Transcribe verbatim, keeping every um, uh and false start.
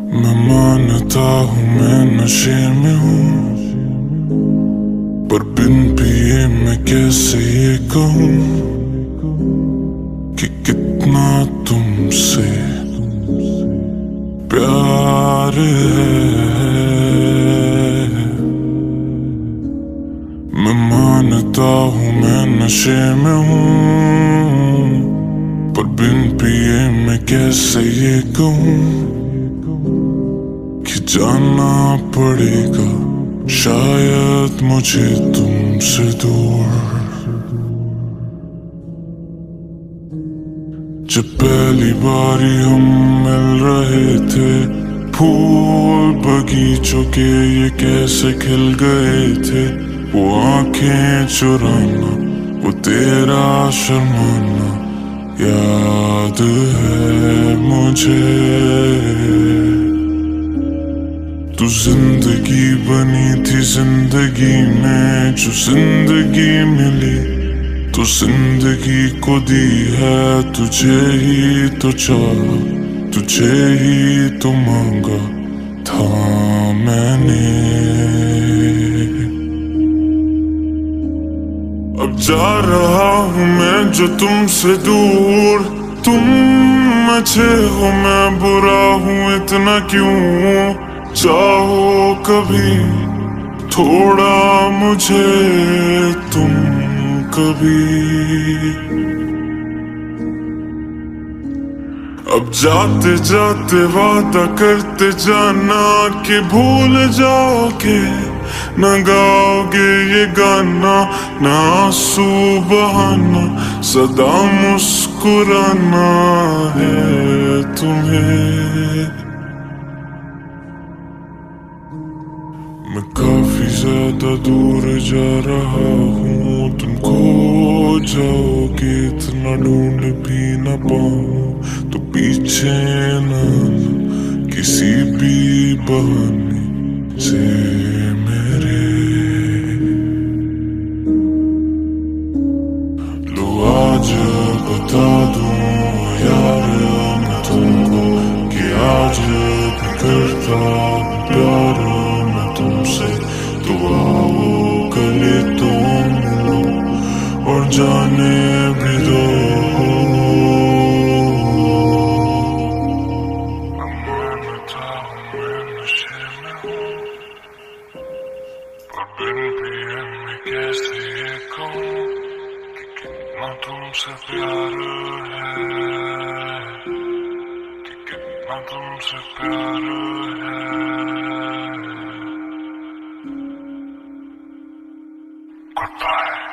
मैं मानता हूँ मैं नशे में हूँ, पर बिन पिए मैं कैसे ये कहूँ कि कितना तुमसे प्यार है। मैं मानता हूँ मैं नशे में हूँ, पर बिन पिए मैं कैसे ये कहूँ कि जाना पड़ेगा शायद मुझे तुमसे दूर। जब पहली बारी हम मिल रहे थे, फूल बगीचों के ये कैसे खिल गए थे। वो आंखें चुराना, वो तेरा शर्माना याद है मुझे। तू जिंदगी बनी थी जिंदगी में, जो जिंदगी मिली तो जिंदगी को दी है। तुझे ही तो चाहा, तुझे ही तो मांगा था मैंने। अब जा रहा हूँ मैं जो तुमसे दूर, तुम अच्छे हो मैं बुरा हूँ, इतना क्यों चाहो कभी थोड़ा मुझे तुम कभी। अब जाते जाते वादा करते जाना कि भूल जाओगे, न गाओगे ये गाना, न आंसू बहाना, सदा मुस्कुराना है तुम्हें। मैं काफी ज्यादा दूर जा रहा हूँ, तुम खो जाओगे इतना ढूंढ भी न पाऊँ। तो पीछे न आना किसी भी बहाने से मेरे। लो आज बता दूँ यार मैं तुमको कि आज भी करता प्यार तुमसे। तो आओ गले तो मिलो और जाने भी दो। मैं मानता हूँ मैं नशे में हूँ, पर बिन पिए मैं कैसे ये कहूँ कि कितना तुमसे प्यार है, कि कितना तुमसे प्यार है। Goodbye.